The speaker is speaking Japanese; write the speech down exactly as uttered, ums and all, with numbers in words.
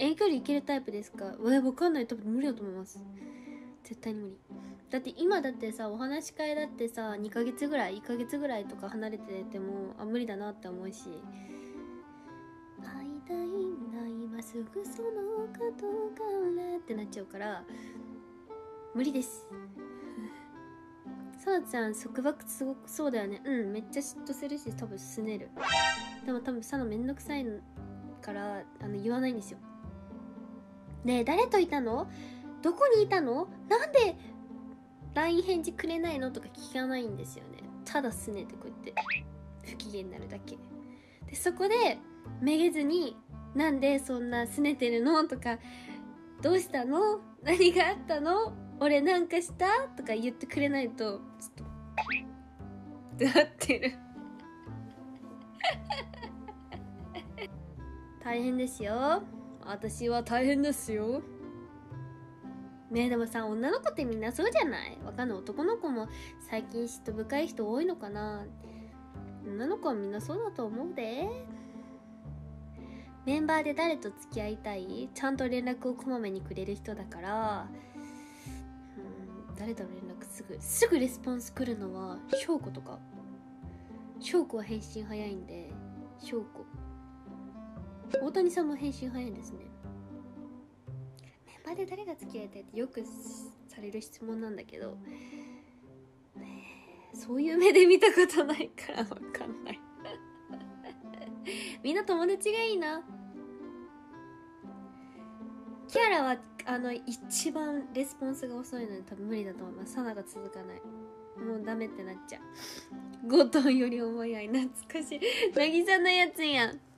遠距離行けるタイプですか？え、わかんない。多分無理だと思います。絶対に無理。だって今だってさ、お話し会だってさ、にかげつぐらいいっかげつぐらいとか離れててもあ無理だなって思うし、会いたいんだ今すぐその角からってなっちゃうから無理です。さなちゃん束縛すごくそうだよね。うん、めっちゃ嫉妬するし多分すねる。でも多分さなめんどくさいからあの言わないんですよ。ねえ誰といたの、どこにいたの、なんで ライン 返事くれないのとか聞かないんですよね。ただすねてこうやって不機嫌になるだけで、そこでめげずになんでそんなすねてるのとか、どうしたの、何があったの、俺なんかしたとか言ってくれないとちょっとってなってる大変ですよ、私は大変ですよね。えでもさ、女の子ってみんなそうじゃない？わかんない。男の子も最近嫉妬深い人多いのかな。女の子はみんなそうだと思うで。メンバーで誰と付き合いたい？ちゃんと連絡をこまめにくれる人だから、うん、誰と連絡すぐすぐレスポンス来るのは翔子とか。翔子は返信早いんで、翔子。大谷さんも返信早いんですね。メンバーで誰が付き合いたいってよくされる質問なんだけど、ねえ、そういう目で見たことないからわかんないみんな友達がいいな。キアラはあの一番レスポンスが遅いので多分無理だと思います。サナが続かない。もうダメってなっちゃう。ゴトンより重い愛、懐かしい。渚のやつやん。